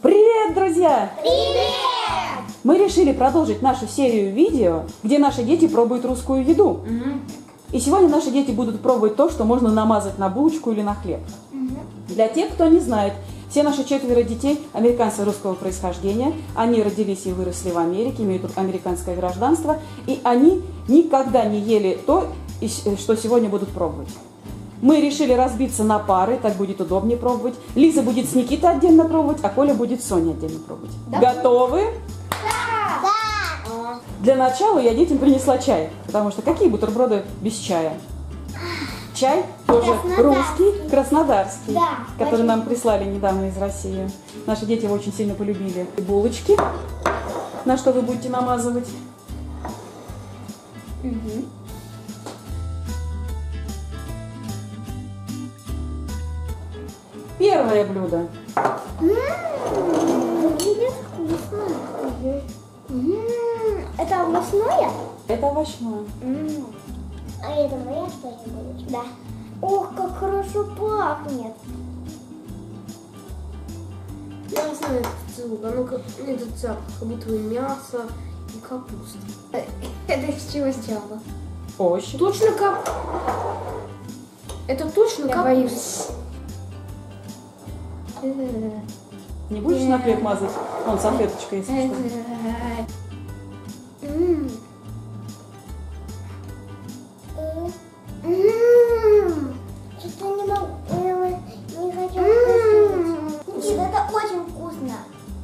Привет, друзья! Привет! Мы решили продолжить нашу серию видео, где наши дети пробуют русскую еду. И сегодня наши дети будут пробовать то, что можно намазать на булочку или на хлеб. Для тех, кто не знает, все наши 4 детей американцы русского происхождения. Они родились и выросли в Америке, имеют американское гражданство. И они никогда не ели то, что сегодня будут пробовать. Мы решили разбиться на пары, так будет удобнее пробовать. Лиза будет с Никитой отдельно пробовать, а Коля будет с Соней отдельно пробовать. Да? Готовы? Да! Для начала я детям принесла чай, потому что какие бутерброды без чая? Чай тоже русский, краснодарский, да, который нам прислали недавно из России. Наши дети его очень сильно полюбили. И булочки, на что вы будете намазывать. Первое блюдо. Выглядит вкусно. Это овощное? Это овощное. А это моя, что ли, булочка? Да. Ох, как хорошо пахнет. Я не знаю этот звук, оно как этот запах, как будто бы мясо и капуста. Это из чего сделано? Овощи. Точно как... Это точно Я капуста. боюсь. Не будешь на хлеб мазать? Вон салфеточка есть. Что-то не могу, не хочу вкусить. Это очень вкусно.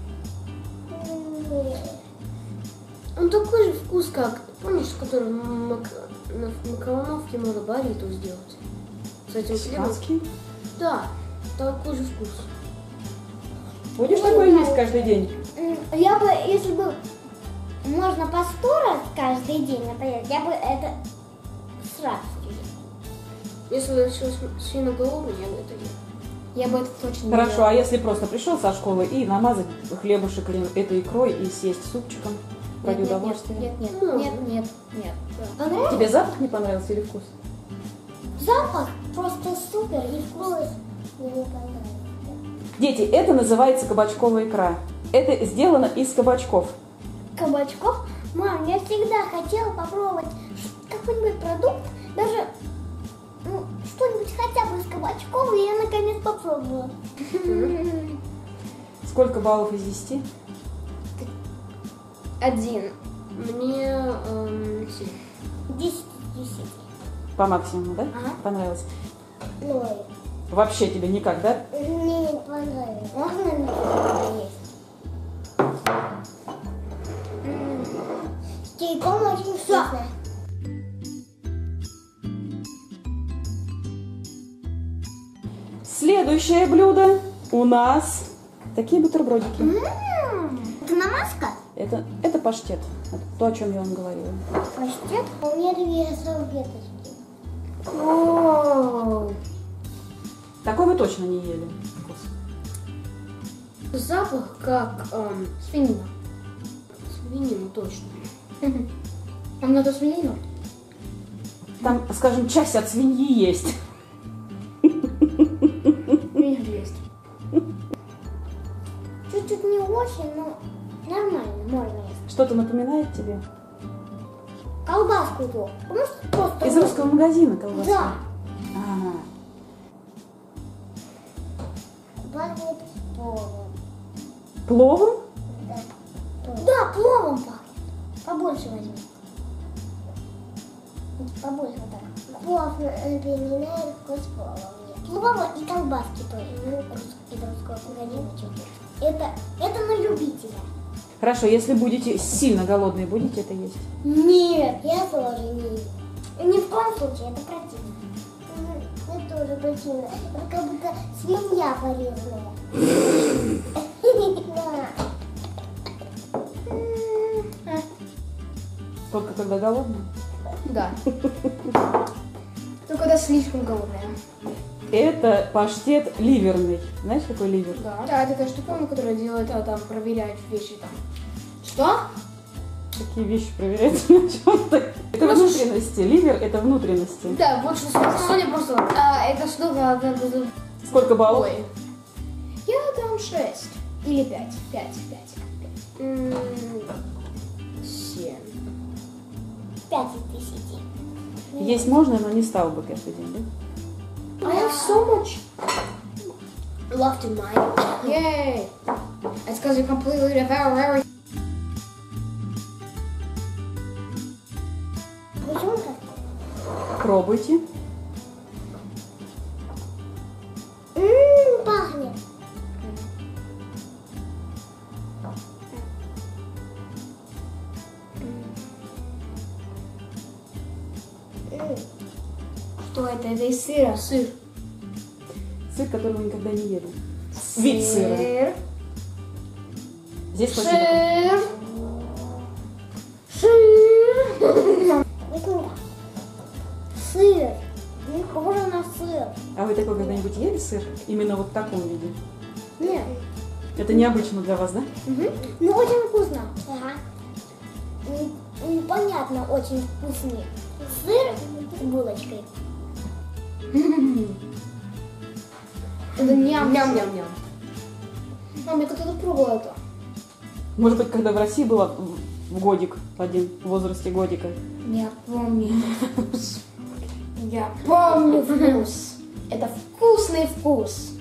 Он такой же вкус, как... Помнишь, который на микроволновке можно бариту сделать? С этим хлебом? Сладкий. Да, такой же вкус. Будешь такое есть каждый день? Я бы, если бы можно по 100 раз каждый день это есть, я бы это с радостью ела. Если я сейчас сильно голодный, я это ем. Я бы это точно не Хорошо, ела. а если просто пришел со школы и намазать хлебушек этой икрой и съесть супчиком ради удовольствия? Нет. Понравилось? Тебе запах не понравился или вкус? Запах просто супер и вкус. Мне не понравилось. Дети, это называется кабачковая икра. Это сделано из кабачков. Кабачков? Мам, я всегда хотела попробовать какой-нибудь продукт, даже что-нибудь хотя бы из кабачков, и я наконец попробовала. Сколько баллов из 10? 1. Мне 7. 10 из 10. По максимуму, да? Ага. Понравилось? Ой, Вообще тебе никогда? мне не понравилось. Можно мне есть? С чайком очень вкусно. Следующее блюдо у нас такие бутербродики. Это намазка? Это паштет. Это то, о чем я вам говорила. Паштет? У меня 2 салфеточки. Такой вы точно не ели. Вкус. Запах как Свинина. свинина, точно. А надо свинину? Там, скажем, часть от свиньи есть. Есть. Чуть-чуть не очень, но нормально, можно есть. Что-то напоминает тебе? Колбаску его. Может, просто Из русского магазина колбаса? Да. Ага. Пахнет пловом. Пловом? Да, пловом пахнет. Побольше возьми. Побольше вот так. Плов напоминает вкус плова мне. Плова и колбаски тоже. Из русского магазина чуть-чуть. Это на любителя. Хорошо, если будете сильно голодные, будете это есть? Нет, я тоже не ем. Ни в коем случае, это противно. Это тоже противно. Это как будто свинья порезанная. Только когда голодные? Да. Только когда слишком голодная. Это паштет ливерный. Знаешь, какой ливер? Да. Да, это та штуковина, которая делает, там, проверяет вещи там. Что? Такие вещи проверяются на чем-то. Это внутренности. Ливер – это внутренности. Да, вот что Соня просто... это штука... Сколько баллов? Ой. Я дам 6. Или 5. 5. 7. 5 из 10. Есть можно, но не стал бы каждый день, да? I have so much left in mine. Yay! It's because you completely devour everything. Почему так? Пробуйте. Пахнет. Что это? Это из сыра. Сыр. Сыр, который вы никогда не ели. Вид сыра. Сыр. Здесь очень Сыр. Сыр. Сыр. Не похоже на сыр. А вы такой когда-нибудь ели сыр? Именно вот в таком виде? Нет. Это необычно для вас, да? Ну, очень вкусно. Ага. Непонятно, очень вкусный. Сыр с булочкой. Это ням-ням-ням-ням. Мам, я когда-то пробовала это. Может быть, когда в России была в годик, один, в возрасте годика. Я помню этот вкус. Я помню вкус. Это вкусный вкус.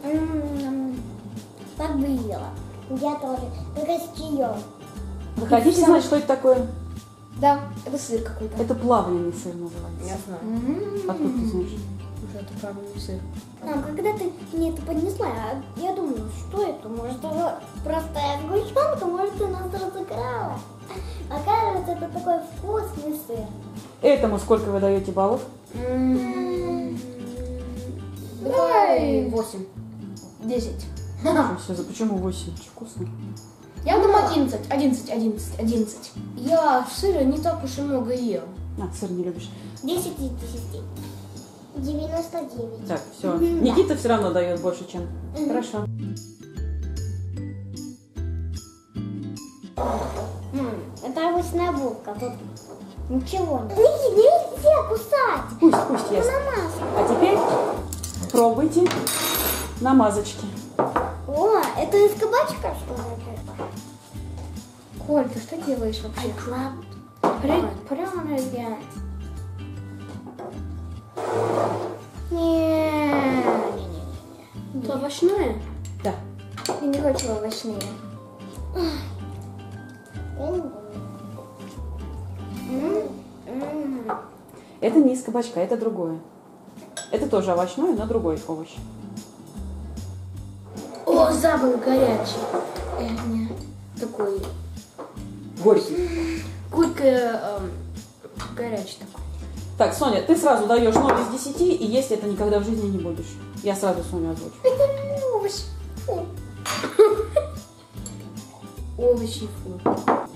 Так бы и ела. Я тоже. Только с чаем. Вы хотите знать, что это такое? Да, это сыр какой-то. Это плавленый сыр называется. Я знаю. Откуда ты знаешь? Уже это правильный сыр. Мам, когда ты мне это поднесла, я думала, что это? Может, это простая сгущенка, может, ты нас разыграла. Оказывается, это такой вкусный сыр. Этому сколько вы даете баллов? Давай 8. 10. Почему 8? Очень вкусно. Я дам 11. 11, 11, 11. Я сыра не так уж и много ел. А, сыр не любишь. 10 из 10. 99. Так, все. Никита все равно дает больше, чем. Хорошо. Это обычная булка. Тут ничего нет. Нельзя кусать. Пусть ест. Намазка. А теперь пробуйте намазочки. О, это из кабачка, что ли? Коль, ты что делаешь вообще? Put it on it again. Не. Это овощное? Да. Я не хочу овощные. Это не из кабачка, это другое. Это тоже овощное, но другой овощ. О, запах горячий. Не. Такой. Горький. Горько горячий такой. Так, Соня, ты сразу даешь 0 из 10, и есть это никогда в жизни не будешь. Я сразу Соню озвучу. Овощи. Овощи фу.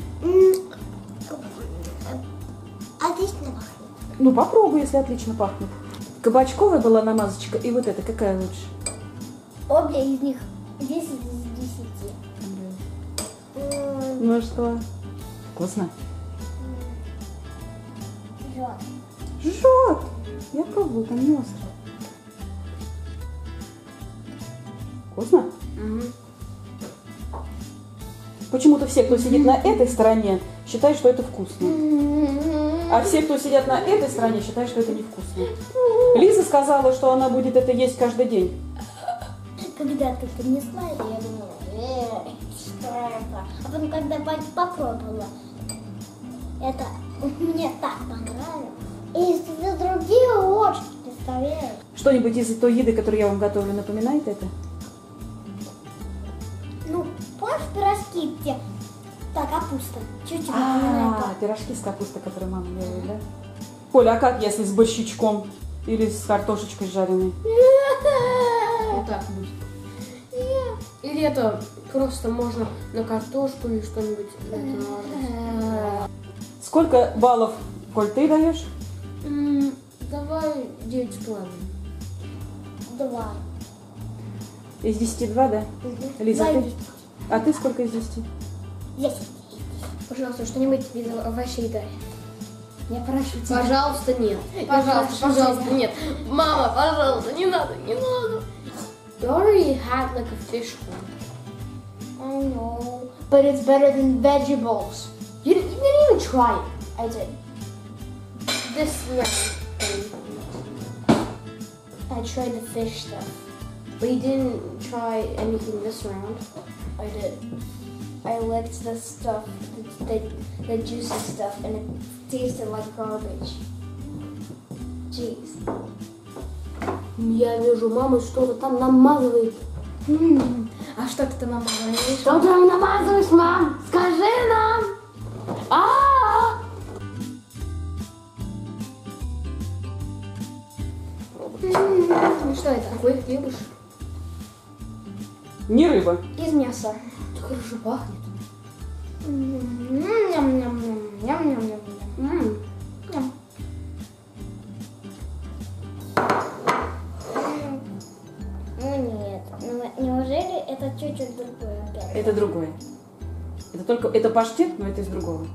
Отлично пахнет. Ну, попробуй, если отлично пахнет. Кабачковая была намазочка, и вот эта, какая лучше? Обе из них 10 из 10. Ну что? Вкусно? Жжет. Жжет! Я пробовала, там не остро. Вкусно? Почему-то все, кто сидит на этой стороне, считают, что это вкусно. А все, кто сидят на этой стороне, считают, что это невкусно. Лиза сказала, что она будет это есть каждый день. Когда ты принесла это, я думала, что это? А потом, когда попробовала, это мне так понравилось. И за другие очень, представляешь? Что-нибудь из той еды, которую я вам готовлю, напоминает это? Ну, помнишь пирожки, где та капуста? Чуть-чуть напоминает. Пирожки с капустой, которые мама делает, да? Коля, а как если с борщичком или с картошечкой жареной? Вот так будет. Или это просто можно на картошку или что-нибудь на это наложить. Сколько баллов, Коль, ты даешь? Давай 9,5. 2. Из 10 2, да? Лиза, ты? А ты сколько из 10? 10. Пожалуйста, что-нибудь без овощей дай. Я прошу тебя. Пожалуйста, нет. Пожалуйста, нет. Мама, пожалуйста, не надо, не надо. You already had like a fish one. but it's better than vegetables. You didn't even try it. I did. This thing. I tried the fish stuff. But you didn't try anything this round. I did. I licked the stuff, the juicy stuff, and it tasted like garbage. Jeez. Я вижу, мама что-то там намазывает. А что ты намазываешь? Что ты там намазываешь, мам? Скажи нам! Ну что это? Какой хлебуш? Не рыба. Из мяса. Это хорошо пахнет. Ням-ням-ням. Ну нет. Неужели это чуть-чуть другое опять? Это другое. Это паштет, но это из другого.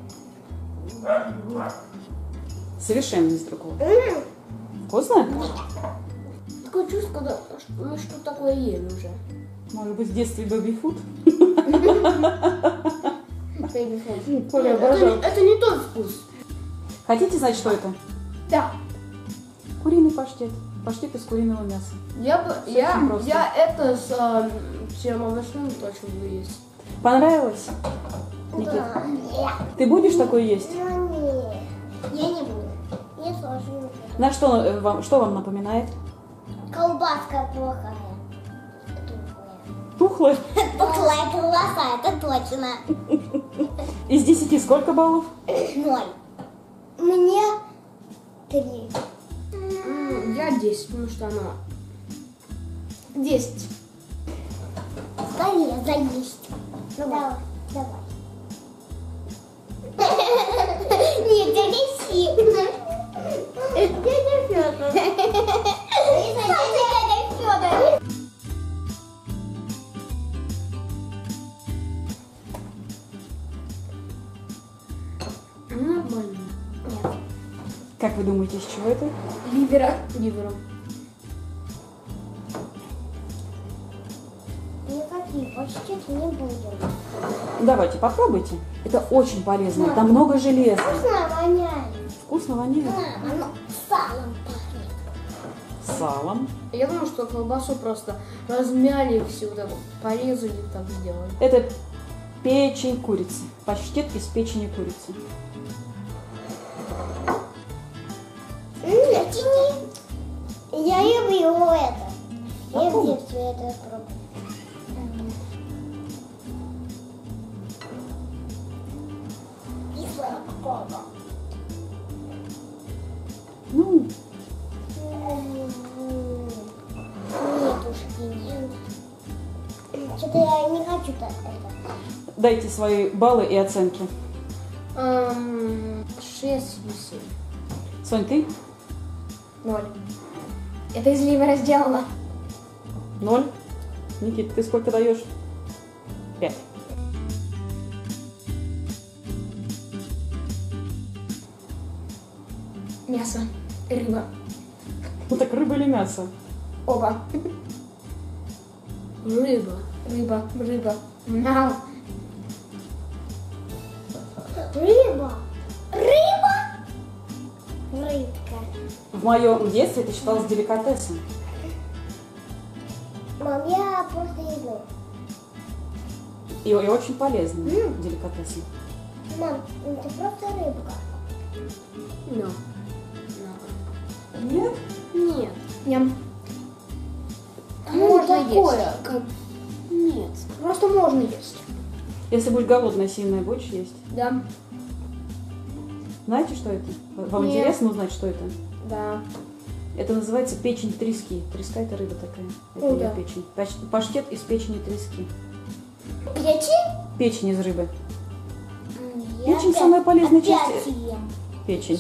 Совершенно из другого. Вкусно? Такое чувство, когда мы что-то такое ели уже. Может быть, в детстве бэби-фуд? Baby Коля обожал. это не тот вкус. Хотите знать, что это? Да. Куриный паштет. Паштет из куриного мяса. Я просто. это с чем овощным точно буду есть. Понравилось? Никит? Да. Нет. Ты будешь такой есть? Ну нет. Я не буду. Я сложу. На что вам напоминает? Колбаска плохая. Тухлое. Тухлая колбаса, это точно. Из 10 сколько баллов? 0. Мне 3. Я 10, потому что она 10. Скорее заесть. Давай. Нет, дядя Си. Это дядя Федор. Это дядя Федор. Нормально. Нет. Как вы думаете, из чего это? Ливером. Никаких паштет не будем. Давайте, попробуйте. Это очень полезно. Там много железа. Вкусно воняет. Вкусно воняет. Оно салом пахнет. С салом. Я думаю, что колбасу просто размяли все вот это, порезали и так сделали. Это печень курицы. Паштет из печени курицы. Тяни. Я люблю это. Я в детстве это пробовала. Кислая кола. Ну, Нетушки, нет. Что-то я не хочу это. дайте свои баллы и оценки. 6 или 7. Сонь, ты? 0. Это из ливера сделано. 0. Никит, ты сколько даешь? 5. Мясо. Рыба. Ну так рыба или мясо? Оба. Рыба. Мяу. Рыба. Рыбка. В моем детстве это считалось деликатесом. Мам, я просто иду. И очень полезным деликатесом. Мам, это просто рыбка. No. Нет? Нет. Ням. Ну, Можно такое, есть. Нет. Просто можно есть. Если будешь голодная, сильная, будешь есть. Да. Знаете, что это? Вам Нет. интересно узнать, что это? Да. Это называется печень трески. Треска – это рыба такая. Это О, её да. печень. Паштет из печени трески. Печень? Печень из рыбы. Я Печень опять- самая полезная опять часть. ем. Печень.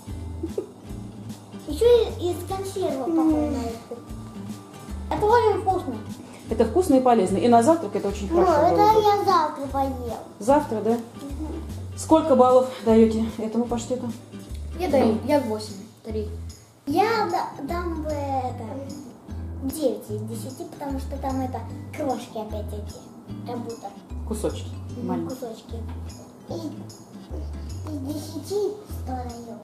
Еще из консервов похоже на это. Это очень вкусно. Это вкусно и полезно. И на завтрак это очень Ну, хорошо это было бы. я завтра поем. Завтра, да? Сколько баллов даете этому паштету? Я даю. Я 8. 3. Я дам бы это 9 из 10, потому что там это крошки опять эти. Как будто. Кусочки. Маленькие. Кусочки. И из 10 стороны.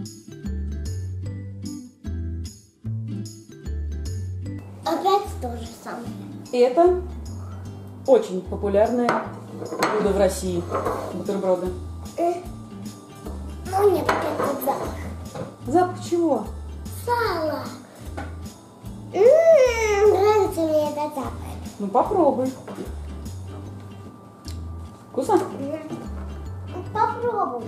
Опять то же самое. И это очень популярное блюдо в России. Бутерброды. Ну нет, это запах. Запах чего? Сало. Нравится мне этот запах. Ну попробуй. Вкусно? Попробуй.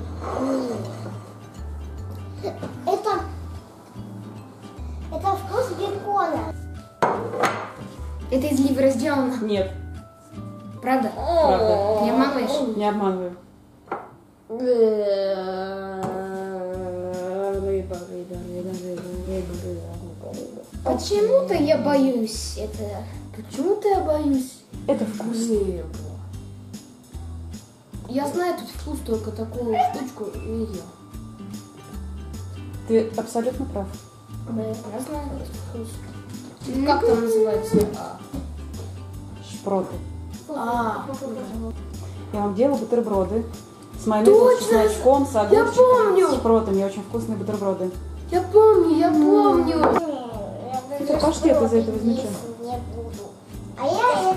Это вкус бекона. Это из ливера сделано. Нет, Правда? правда. Не обманываешь? Не обманываю. Почему-то я боюсь это. Почему-то я боюсь. Это вкусно. Я знаю тут вкус, только такую штучку не ел. Ты абсолютно прав. Я знаю этот вкус. Как там называется? Шпроты. А, Я вам делала бутерброды с майонезом, с чесночком, с огурчиком, помню! с шпротами. Очень вкусные бутерброды. я помню. Это паштет из этого из ничего. Не буду. А я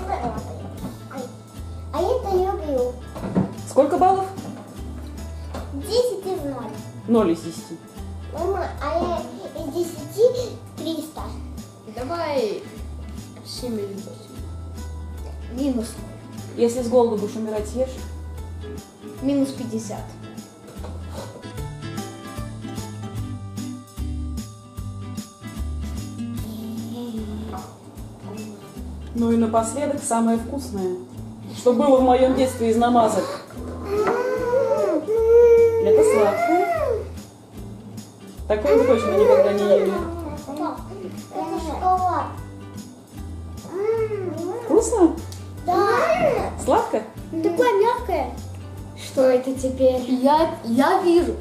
это люблю. Сколько баллов? 10 из 0. 0 из 10. Мама, а я из 10 300. Давай 7 или 8. Минус. Если с голоду будешь умирать, съешь? Минус 50. Ну и напоследок самое вкусное, что было в моем детстве из намазок. Это сладкое. Такое вы точно никогда не ели. Это шоколад. Вкусно? Да. Сладко? Такое мягкое. Что это теперь? Я вижу.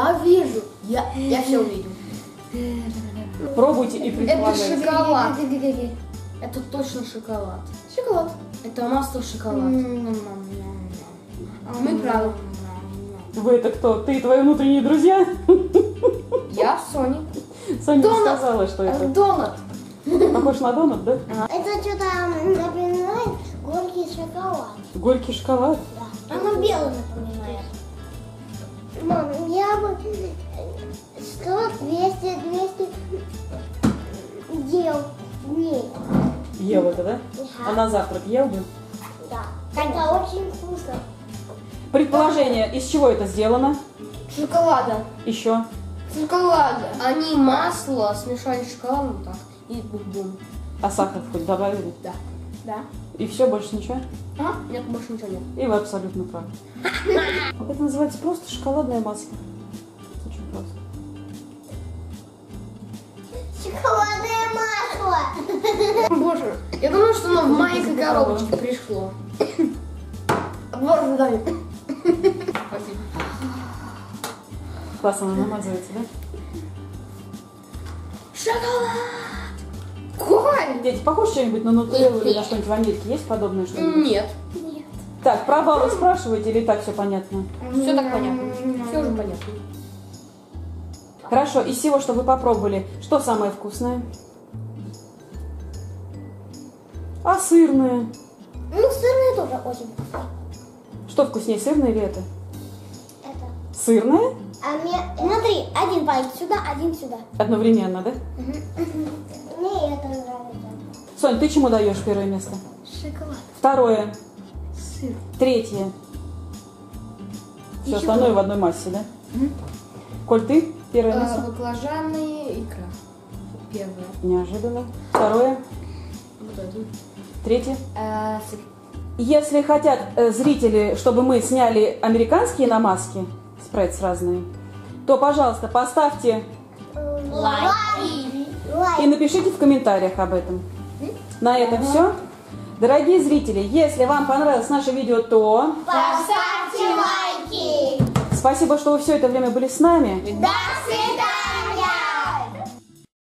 Я все увидел. Пробуйте и Это предполагайте. шоколад. Это точно шоколад. Шоколад. Это масло шоколад. Мы правы. Вы это кто? Ты и твои внутренние друзья? Я Соник. Соня Донат. сказала, что это. Донат. Похож на донат, да? Это что-то напоминает горький шоколад. Горький шоколад. Да. Оно белое напоминает. Мам, я бы 100, 200 ел дней. Ел это, да? А на завтрак ел бы? Да. Это очень вкусно. Предположение, из чего это сделано? Шоколада. Еще. Шоколада. Они масло смешали с шоколадом так. И бум-бум. А сахар хоть добавили? Да. Да. И все, больше ничего? А? Нет, больше ничего нет. И вы абсолютно правы. Это называется просто шоколадное масло. Очень просто. Шоколадное масло. Боже, я думаю, что оно в маленькой коробочке пришло. Боже, дай. Спасибо. Классно оно намазывается, да? Шоколад! Коль! Дети, похож что-нибудь на нутеллу или на что-нибудь в Америке? Есть подобное что-нибудь? Нет. Так, про баллы спрашиваете или так все понятно? Все так понятно. Все уже понятно. Хорошо, из всего, что вы попробовали, что самое вкусное? А сырное? Ну, сырное тоже очень вкусно. Что вкуснее, сырное или это? Это. Сырное? А мне, смотри, один палец сюда, один сюда. Одновременно, да? Мне это нравится. Сонь, ты чему даешь первое место? Шоколад. Второе. Сыр. Третье. Все Еще остальное в одной массе, да? Коль, ты первое место? Баклажаны и икра. Первое. Неожиданно. Второе. Вот это. Третье. Сыр. Если хотят зрители, чтобы мы сняли американские намазки, спрайдс разные, то, пожалуйста, поставьте Лайки. и напишите в комментариях об этом. На этом все. Дорогие зрители, если вам понравилось наше видео, то Поставьте лайки. спасибо, что вы все это время были с нами. До свидания.